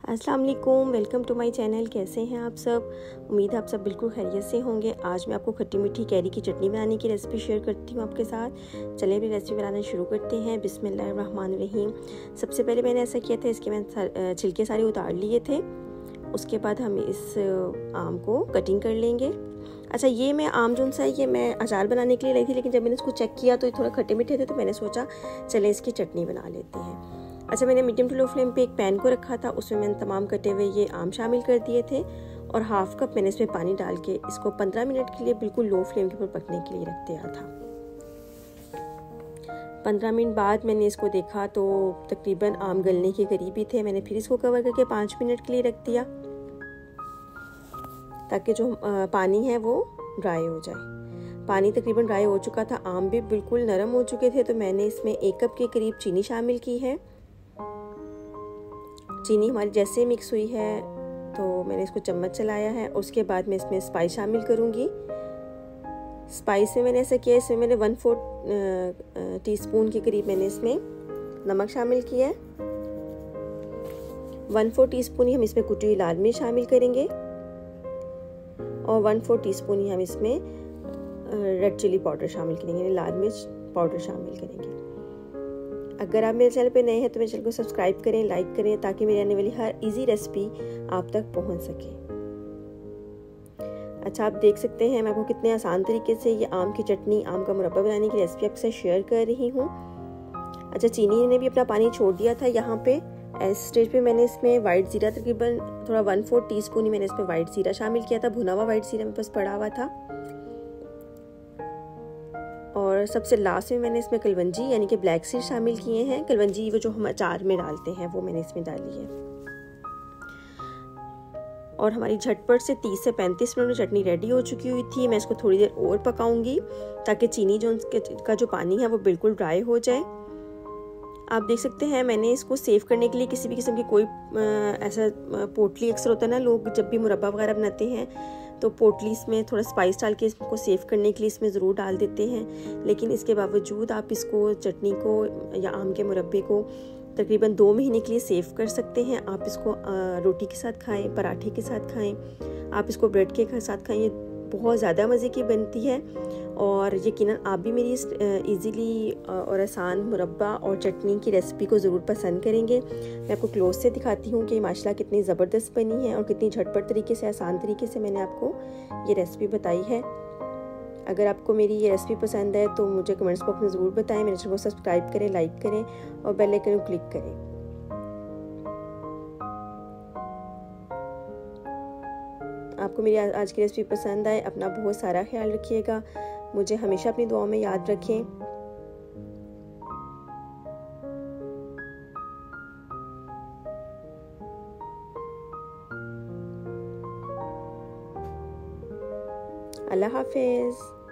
अस्सलाम वालेकुम, welcome to my channel. कैसे हैं आप सब? उम्मीद है आप सब बिल्कुल खैरियत से होंगे। आज मैं आपको खट्टी मीठी कैरी की चटनी बनाने की रेसिपी शेयर करती हूँ आपके साथ। चलिए अपनी रेसिपी बनाना शुरू करते हैं। बिस्मिल्लाहिर्रहमानिर्रहीम। सबसे पहले मैंने ऐसा किया था, इसके मैंने छिलके सारे उतार लिए थे। उसके बाद हम इस आम को कटिंग कर लेंगे। अच्छा, ये मैं आम जो सा है ये मैं अचार बनाने के लिए लाई थी, लेकिन जब मैंने इसको चेक किया तो ये थोड़ा खट्टे मीठे थे, तो मैंने सोचा चले इसकी चटनी बना लेते हैं। अच्छा, मैंने मीडियम टू लो फ्लेम पे एक पैन को रखा था, उसमें मैंने तमाम कटे हुए ये आम शामिल कर दिए थे और हाफ कप मैंने इसमें पानी डाल के इसको 15 मिनट के लिए बिल्कुल लो फ्लेम के ऊपर पकने के लिए रख दिया था। 15 मिनट बाद मैंने इसको देखा तो तकरीबन आम गलने के करीब ही थे। मैंने फिर इसको कवर करके 5 मिनट के लिए रख दिया ताकि जो पानी है वो ड्राई हो जाए। पानी तकरीबन ड्राई हो चुका था, आम भी बिल्कुल नरम हो चुके थे, तो मैंने इसमें 1 कप के करीब चीनी शामिल की है। चीनी हमारी जैसे मिक्स हुई है तो मैंने इसको चम्मच चलाया है। उसके बाद मैं इसमें स्पाइस शामिल करूँगी। स्पाइस में मैंने ऐसा किया, इसमें मैंने 1/4 टीस्पून के करीब मैंने इसमें नमक शामिल किया है। 1/4 टीस्पून ही हम इसमें कुटी हुई लाल मिर्च शामिल करेंगे और 1/4 टीस्पून ही हम इसमें रेड चिली पाउडर शामिल करेंगे, लाल मिर्च पाउडर शामिल करेंगे। अगर आप मेरे चैनल पे नए हैं तो मेरे चैनल को सब्सक्राइब करें, लाइक करें, ताकि मेरी आने वाली हर इजी रेसिपी आप तक पहुंच सके। अच्छा, आप देख सकते हैं मैं आपको कितने आसान तरीके से ये आम की चटनी, आम का मुरब्बा बनाने की रेसिपी आपके साथ शेयर कर रही हूँ। अच्छा, चीनी ने भी अपना पानी छोड़ दिया था। यहाँ पे इस स्टेज पे मैंने इसमें वाइट ज़ीरा तकरीबन थोड़ा 1/4 टीस्पून ही मैंने इसमें वाइट ज़ीरा शामिल किया था। भुना हुआ वाइट ज़ीरा मेरे पास पड़ा हुआ था। और सबसे लास्ट में मैंने इसमें कलवंजी यानी कि ब्लैक सीड शामिल किए हैं। कलवंजी वो जो हम अचार में डालते हैं वो मैंने इसमें डाली है। और हमारी झटपट से 30 से 35 मिनट में चटनी रेडी हो चुकी हुई थी। मैं इसको थोड़ी देर और पकाऊंगी ताकि चीनी जो का जो पानी है वो बिल्कुल ड्राई हो जाए। आप देख सकते हैं मैंने इसको सेव करने के लिए किसी भी किस्म की कोई ऐसा पोटली, अक्सर होता है ना, लोग जब भी मुरब्बा वगैरह बनाते हैं तो पोटली इसमें थोड़ा स्पाइस डाल के इसको सेव करने के लिए इसमें ज़रूर डाल देते हैं। लेकिन इसके बावजूद आप इसको चटनी को या आम के मुरब्बे को तकरीबन 2 महीने के लिए सेव कर सकते हैं। आप इसको रोटी के साथ खाएं, पराठे के साथ खाएं, आप इसको ब्रेड के साथ खाएं। ये बहुत ज़्यादा मज़े की बनती है और यकीनन आप भी मेरी इस ईज़िली और आसान मुरब्बा और चटनी की रेसिपी को ज़रूर पसंद करेंगे। मैं आपको क्लोज से दिखाती हूँ कि माशाल्लाह कितनी ज़बरदस्त बनी है और कितनी झटपट तरीके से, आसान तरीके से मैंने आपको ये रेसिपी बताई है। अगर आपको मेरी ये रेसिपी पसंद है तो मुझे कमेंट्स बॉक्स में ज़रूर बताएं। मेरे चैनल को सब्सक्राइब करें, लाइक करें और बेल आइकन को क्लिक करें। आपको मेरी आज की रेसिपी पसंद आए, अपना बहुत सारा ख्याल रखिएगा। मुझे हमेशा अपनी दुआओं में याद रखें। अल्लाह हाफिज़।